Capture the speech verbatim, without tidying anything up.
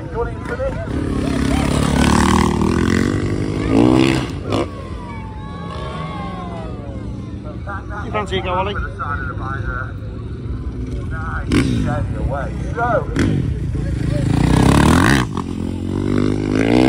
you want to finish? You fancy a go, Ollie? Nice, away. So.